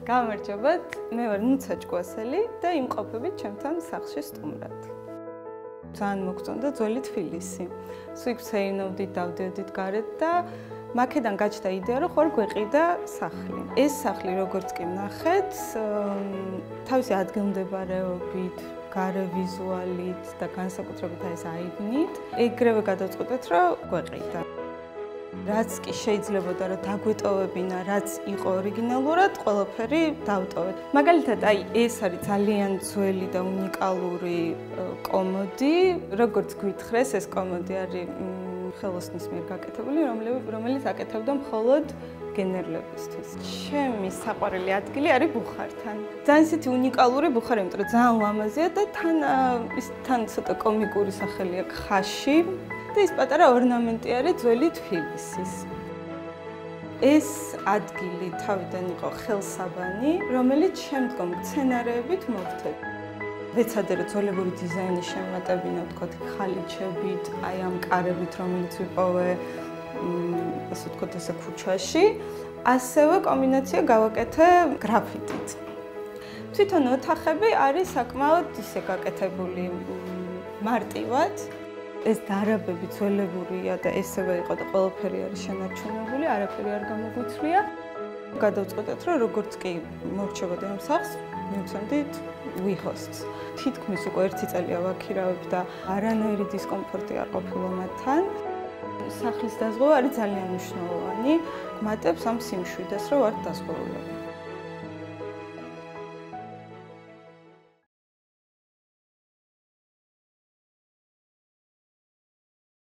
გამარჯობათ, მე ვარ ნუცა ჭკვასელი და იმყოფებით ჩემთან სახლში სტუმრად. ძალიან მოგწონდა ძველი თბილისი. სულ ვცეინავდით, დავდიოდით გარეთ და მაქედან გაჩნდა იდეა, რომ ხوار გვეყიდა სახლი. ეს სახლი როგორც კი ვნახეთ, თავისი ადგილმდებარეობით, გარე ვიზუალით და განსაკუთრებით ეს აიდნით, ეგრევე გადავწყვეტეთ, რომ გვეყიდა. რაც კი შეიძლებოდა რომ დაგვეტოვებინა, რაც იყო ორიგინალურად, ყველაფერი დავტოვეთ. მაგალითად, ეს არის ძალიან ძველი და უნიკალური კომოდი. როგორც გვითხრეს, ეს კომოდი არის ხელოსნის მიერ გაკეთებული, რომელიც აკეთებდა მხოლოდ გენერლებისთვის. ჩემი საყვარელი ადგილი არის ბუხართან. ძალიან ისეთი უნიკალური ბუხარი, იმიტომ რომ ძალიან ლამაზია და თან ცოტა კომიკური სახელი აქვს ხაში. და ეს პატარა ორნამენტი არის ძველი თბილისის. ეს ადგილი თავიდან იყო ხელსაბანი, რომელიც შემდგომ მცენარეებით მოხდება. ვეცადე რომ ძველებური დიზაინი შემატებინა, ვთქვათ, ხალიჩებით, აი ამ კარებით, რომელიც ვიპოვე, ასე ვთქვათ, ესე ქუჩაში, ასევე კომბინაცია გავაკეთე გრაფიტით. თვითონ ოთახები არის საკმაოდ ისე გაკეთებული მარტივად. ეს დარაბები ძველებურია და ესევე იყო და ყველაფერი არის შენარჩუნებული, არაფერი არ გამოგვიცვლია. გადავწყვეტეთ, რომ როგორც კი მორჩებოდი ამ სახლს, მივცემდით WeHost-ს. თითქმის უკვე 1 წელია ვაქირავებ და არანაირი დისკომფორტი არ ყოფილა მათთან. სახლის დაზღვევა არის ძალიან მნიშვნელოვანი, გმატებს ამ სიმშვიდეს, რომ ვართ დაზღვეულები.